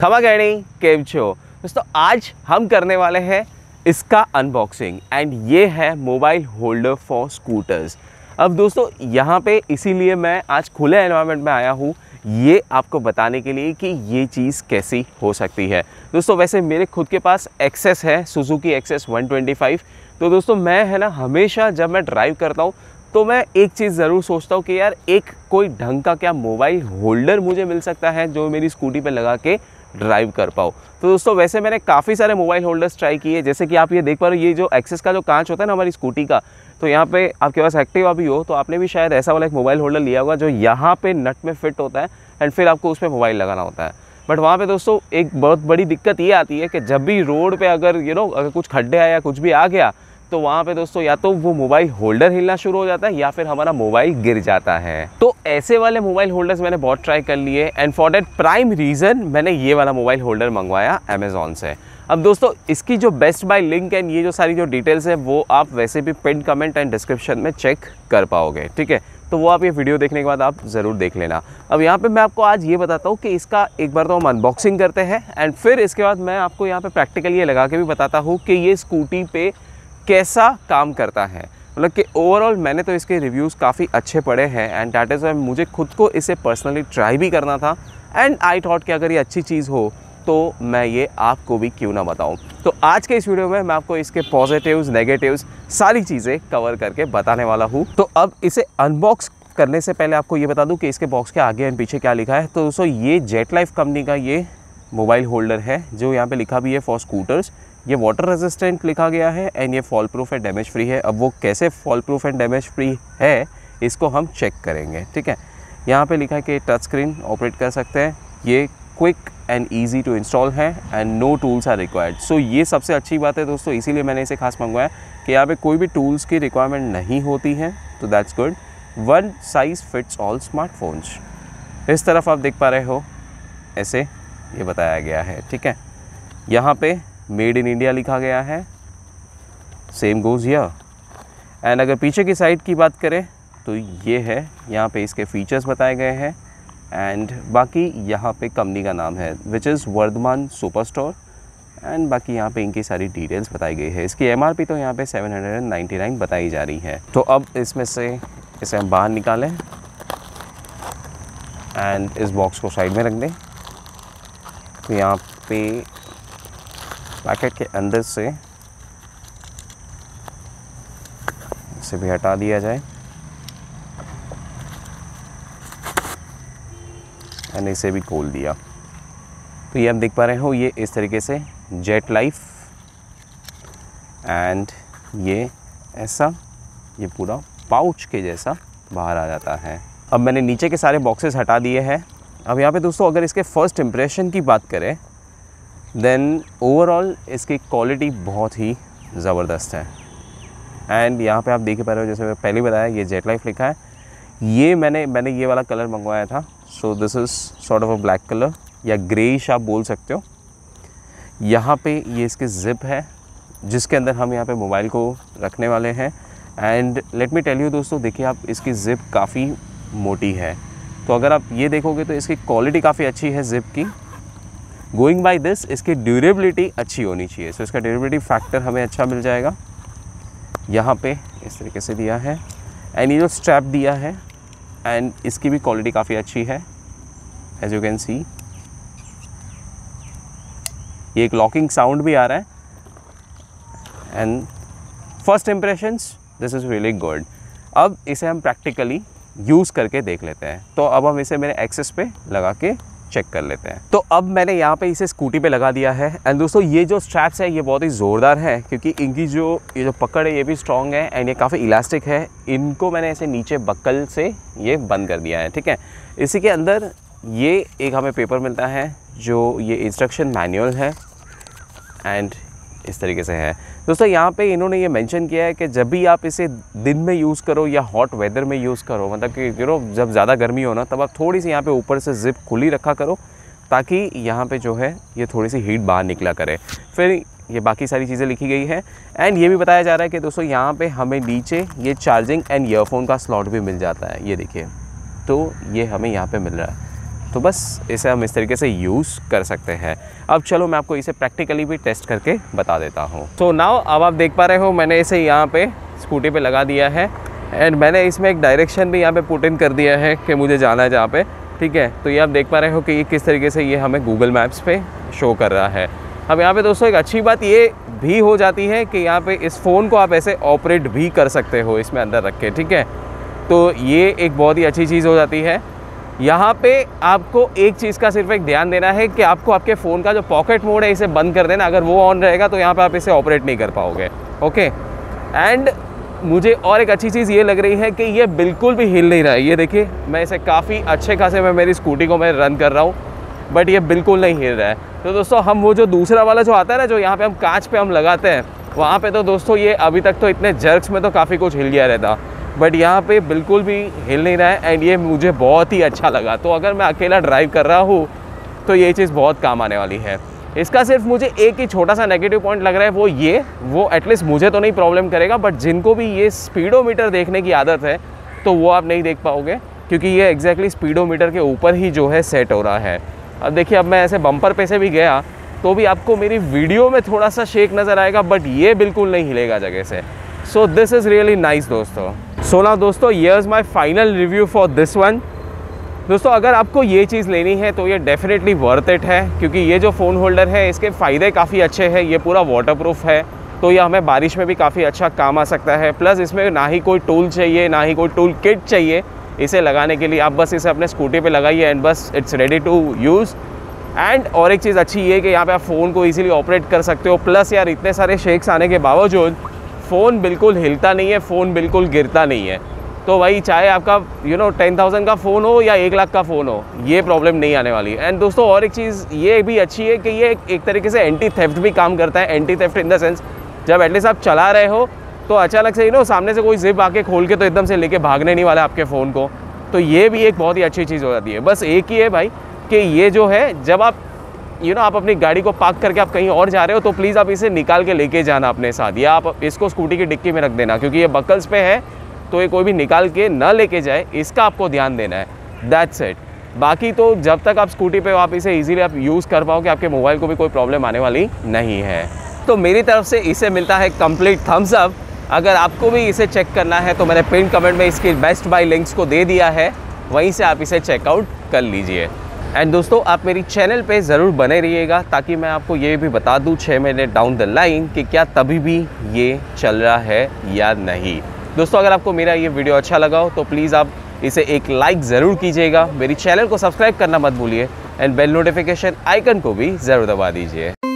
खमागणी केम छो दोस्तों, आज हम करने वाले हैं इसका अनबॉक्सिंग एंड ये है मोबाइल होल्डर फॉर स्कूटर्स। अब दोस्तों यहाँ पे इसीलिए मैं आज खुले एनवायरनमेंट में आया हूँ ये आपको बताने के लिए कि ये चीज़ कैसी हो सकती है। दोस्तों वैसे मेरे खुद के पास एक्सेस है, सुजुकी एक्सेस 125। तो दोस्तों मैं है ना हमेशा जब मैं ड्राइव करता हूँ तो मैं एक चीज़ ज़रूर सोचता हूँ कि यार एक कोई ढंग का क्या मोबाइल होल्डर मुझे मिल सकता है जो मेरी स्कूटी पे लगा के ड्राइव कर पाओ। तो दोस्तों वैसे मैंने काफ़ी सारे मोबाइल होल्डर्स ट्राई किए, जैसे कि आप ये देख पा रहे हो, ये जो एक्सेस का जो कांच होता है ना हमारी स्कूटी का, तो यहाँ पे आपके पास एक्टिवा भी हो तो आपने भी शायद ऐसा वाला एक मोबाइल होल्डर लिया होगा जो यहाँ पे नट में फिट होता है एंड फिर आपको उस पर मोबाइल लगाना होता है। बट वहाँ पे दोस्तों एक बहुत बड़ी दिक्कत ये आती है कि जब भी रोड पे अगर अगर कुछ खड्डे आया या कुछ भी आ गया तो वहाँ पे दोस्तों या तो वो मोबाइल होल्डर हिलना शुरू हो जाता है या फिर हमारा मोबाइल गिर जाता है। तो ऐसे वाले मोबाइल होल्डर्स मैंने बहुत ट्राई कर लिए and for that prime reason मैंने ये वाला मोबाइल होल्डर मंगवाया अमेज़ॉन से। अब दोस्तों इसकी जो बेस्ट बाय लिंक एंड ये जो सारी जो डिटेल्स है वो आप वैसे भी पिन कमेंट एंड डिस्क्रिप्शन में चेक कर पाओगे, ठीक है। तो वो आप ये वीडियो देखने के बाद आप ज़रूर देख लेना। अब यहाँ पे मैं आपको आज ये बताता हूँ कि इसका एक बार तो हम अनबॉक्सिंग करते हैं एंड फिर इसके बाद मैं आपको यहाँ पे प्रैक्टिकली ये लगा के भी बताता हूँ कि ये स्कूटी पे कैसा काम करता है। मतलब कि ओवरऑल मैंने तो इसके रिव्यूज़ काफ़ी अच्छे पढ़े हैं एंड दैट इज़ वाई मुझे खुद को इसे पर्सनली ट्राई भी करना था एंड आई थॉट कि अगर ये अच्छी चीज़ हो तो मैं ये आपको भी क्यों ना बताऊं। तो आज के इस वीडियो में मैं आपको इसके पॉजिटिव्स नेगेटिव्स सारी चीज़ें कवर करके बताने वाला हूं। तो अब इसे अनबॉक्स करने से पहले आपको ये बता दूं कि इसके बॉक्स के आगे एंड पीछे क्या लिखा है। तो दोस्तों ये जेट लाइफ कंपनी का ये मोबाइल होल्डर है जो यहाँ पे लिखा भी है फॉर स्कूटर्स। ये वाटर रेजिस्टेंट लिखा गया है एंड ये fall proof and damage free है। अब वो कैसे fall proof and damage free है इसको हम चेक करेंगे, ठीक है। यहाँ पे लिखा है कि टच स्क्रीन ऑपरेट कर सकते हैं, ये quick and easy to install है and no tools are required. So ये सबसे अच्छी बात है दोस्तों, इसीलिए मैंने इसे खास मंगवाया कि यहाँ पे कोई भी टूल्स की रिक्वायरमेंट नहीं होती है। तो that's good. One size fits all smartphones, इस तरफ आप देख पा रहे हो ऐसे ये बताया गया है, ठीक है। यहाँ पे मेड इन इंडिया लिखा गया है, सेम गोज़ हियर। एंड अगर पीछे की साइड की बात करें तो ये है, यहाँ पे इसके फीचर्स बताए गए हैं एंड बाकी यहाँ पे कंपनी का नाम है which is Vardhman super store and बाकी यहाँ पे इनकी सारी डिटेल्स बताई गई है। इसकी MRP तो यहाँ पे 799 बताई जा रही है। तो अब इसमें से इसे हम बाहर निकालें एंड इस बॉक्स को साइड में रख दें। तो यहाँ पे पैकेट के अंदर से इसे भी हटा दिया जाए एंड इसे भी खोल दिया। तो ये आप देख पा रहे हो ये इस तरीके से जेट लाइफ एंड ये ऐसा ये पूरा पाउच के जैसा बाहर आ जाता है। अब मैंने नीचे के सारे बॉक्सेस हटा दिए हैं। अब यहाँ पे दोस्तों अगर इसके फर्स्ट इम्प्रेशन की बात करें देन ओवरऑल इसकी क्वालिटी बहुत ही ज़बरदस्त है एंड यहाँ पे आप देख पा रहे हो, जैसे मैं पहले बताया ये जेट लाइफ लिखा है। ये मैंने ये वाला कलर मंगवाया था। So this is sort of a black colour या ग्रेइश आप बोल सकते हो। यहाँ पे ये इसकी ज़िप है जिसके अंदर हम यहाँ पे मोबाइल को रखने वाले हैं and let me tell you दोस्तों, देखिए आप इसकी ज़िप काफ़ी मोटी है। तो अगर आप ये देखोगे तो इसकी क्वालिटी काफ़ी अच्छी है ज़िप की। गोइंग बाय दिस इसकी ड्यूरेबिलिटी अच्छी होनी चाहिए। सो इसका ड्यूरेबिलिटी फैक्टर हमें अच्छा मिल जाएगा। यहाँ पे इस तरीके से दिया है एंड ये जो स्ट्रैप दिया है एंड इसकी भी क्वालिटी काफ़ी अच्छी है एज यू कैन सी। ये एक लॉकिंग साउंड भी आ रहा है and first impressions this is really good. अब इसे हम प्रैक्टिकली यूज़ करके देख लेते हैं। तो अब हम इसे मेरे एक्सेस पे लगा के चेक कर लेते हैं। तो अब मैंने यहाँ पे इसे स्कूटी पे लगा दिया है एंड दोस्तों ये जो स्ट्रैप्स है ये बहुत ही ज़ोरदार है क्योंकि इनकी ये जो पकड़ है ये भी स्ट्रॉन्ग है एंड ये काफ़ी इलास्टिक है। इनको मैंने ऐसे नीचे बक्कल से ये बंद कर दिया है, ठीक है। इसी के अंदर ये एक हमें पेपर मिलता है जो ये इंस्ट्रक्शन मैनुअल है एंड इस तरीके से है। दोस्तों यहाँ पे इन्होंने ये मेंशन किया है कि जब भी आप इसे दिन में यूज़ करो या हॉट वेदर में यूज़ करो, मतलब कि जब ज़्यादा गर्मी हो ना तब आप थोड़ी सी यहाँ पे ऊपर से ज़िप खुली रखा करो ताकि यहाँ पे जो है ये थोड़ी सी हीट बाहर निकला करे। फिर ये बाकी सारी चीज़ें लिखी गई है एंड ये भी बताया जा रहा है कि दोस्तों यहाँ पे हमें नीचे ये चार्जिंग एंड ईयरफोन का स्लॉट भी मिल जाता है। ये देखिए, तो ये हमें यहाँ पे मिल रहा है। तो बस इसे हम इस तरीके से यूज़ कर सकते हैं। अब चलो मैं आपको इसे प्रैक्टिकली भी टेस्ट करके बता देता हूँ। सो नाउ अब आप देख पा रहे हो मैंने इसे यहाँ पे स्कूटी पे लगा दिया है एंड मैंने इसमें एक डायरेक्शन भी यहाँ पे पुट इन कर दिया है कि मुझे जाना है जहाँ पे, ठीक है। तो ये आप देख पा रहे हो कि ये किस तरीके से ये हमें गूगल मैप्स पे शो कर रहा है। अब यहाँ पे दोस्तों एक अच्छी बात ये भी हो जाती है कि यहाँ पे इस फ़ोन को आप ऐसे ऑपरेट भी कर सकते हो इसमें अंदर रख के, ठीक है। तो ये एक बहुत ही अच्छी चीज़ हो जाती है। यहाँ पे आपको एक चीज़ का सिर्फ एक ध्यान देना है कि आपको आपके फ़ोन का जो पॉकेट मोड है इसे बंद कर देना। अगर वो ऑन रहेगा तो यहाँ पे आप इसे ऑपरेट नहीं कर पाओगे, ओके। एंड मुझे और एक अच्छी चीज़ ये लग रही है कि ये बिल्कुल भी हिल नहीं रहा है। ये देखिए मैं इसे काफ़ी अच्छे खासे मैं मेरी स्कूटी को मैं रन कर रहा हूँ, बट ये बिल्कुल नहीं हिल रहा है। तो दोस्तों हम वो जो दूसरा वाला जो आता है ना, जो यहाँ पे हम कांच पे हम लगाते हैं, वहाँ पे तो दोस्तों ये अभी तक तो इतने जर्क्स में तो काफ़ी कुछ हिल गया रहता, बट यहाँ पे बिल्कुल भी हिल नहीं रहा है एंड ये मुझे बहुत ही अच्छा लगा। तो अगर मैं अकेला ड्राइव कर रहा हूँ तो ये चीज़ बहुत काम आने वाली है। इसका सिर्फ मुझे एक ही छोटा सा नेगेटिव पॉइंट लग रहा है, वो एटलीस्ट मुझे तो नहीं प्रॉब्लम करेगा, बट जिनको भी ये स्पीडोमीटर देखने की आदत है तो वो आप नहीं देख पाओगे, क्योंकि ये एग्जैक्टली स्पीडोमीटर के ऊपर ही जो है सेट हो रहा है। अब देखिए अब मैं ऐसे बम्पर पे से भी गया तो भी आपको मेरी वीडियो में थोड़ा सा शेक नज़र आएगा, बट ये बिल्कुल नहीं हिलेगा जगह से। So this is really nice दोस्तों। सो नाउ दोस्तों here's my final review for this one. दोस्तों अगर आपको ये चीज़ लेनी है तो ये डेफिनेटली वर्थ इट है, क्योंकि ये जो फ़ोन होल्डर है इसके फ़ायदे काफ़ी अच्छे हैं। ये पूरा वाटरप्रूफ है, तो ये हमें बारिश में भी काफ़ी अच्छा काम आ सकता है। प्लस इसमें ना ही कोई टूल चाहिए, ना ही कोई टूल किट चाहिए इसे लगाने के लिए। आप बस इसे अपने स्कूटी पे लगाइए एंड बस it's ready to use. And और एक चीज़ अच्छी ये है कि यहाँ पे आप फ़ोन को इजीली ऑपरेट कर सकते हो। प्लस यार इतने सारे शेक्स आने के बावजूद फ़ोन बिल्कुल हिलता नहीं है, फ़ोन बिल्कुल गिरता नहीं है। तो वही चाहे आपका 10,000 का फ़ोन हो या 1 लाख का फ़ोन हो, ये प्रॉब्लम नहीं आने वाली। एंड दोस्तों और एक चीज़ ये भी अच्छी है कि ये एक तरीके से एंटी थेफ्ट भी काम करता है। Anti theft in the sense जब एटलीस्ट आप चला रहे हो तो अचानक से सामने से कोई जिप आके खोल के तो एकदम से लेके भागने नहीं वाला आपके फ़ोन को। तो ये भी एक बहुत ही अच्छी चीज़ हो जाती है। बस एक ही है भाई कि ये जो है जब आप आप अपनी गाड़ी को पार्क करके आप कहीं और जा रहे हो तो प्लीज़ आप इसे निकाल के लेके जाना अपने साथ, या आप इसको स्कूटी की डिक्की में रख देना, क्योंकि ये बकल्स पे है तो ये कोई भी निकाल के ना लेके जाए, इसका आपको ध्यान देना है। That's it. बाकी तो जब तक आप स्कूटी पे हो आप इसे इजीली आप यूज़ कर पाओगे, आपके मोबाइल को भी कोई प्रॉब्लम आने वाली नहीं है। तो मेरी तरफ से इसे मिलता है कंप्लीट थम्स अप। अगर आपको भी इसे चेक करना है तो मैंने पिन कमेंट में इसकी बेस्ट बाय लिंक्स को दे दिया है, वहीं से आप इसे चेकआउट कर लीजिए। एंड दोस्तों आप मेरी चैनल पे ज़रूर बने रहिएगा ताकि मैं आपको ये भी बता दूँ 6 महीने डाउन द लाइन कि क्या तभी भी ये चल रहा है या नहीं। दोस्तों अगर आपको मेरा ये वीडियो अच्छा लगा हो तो प्लीज़ आप इसे एक लाइक ज़रूर कीजिएगा, मेरी चैनल को सब्सक्राइब करना मत भूलिए एंड बेल नोटिफिकेशन आइकन को भी ज़रूर दबा दीजिए।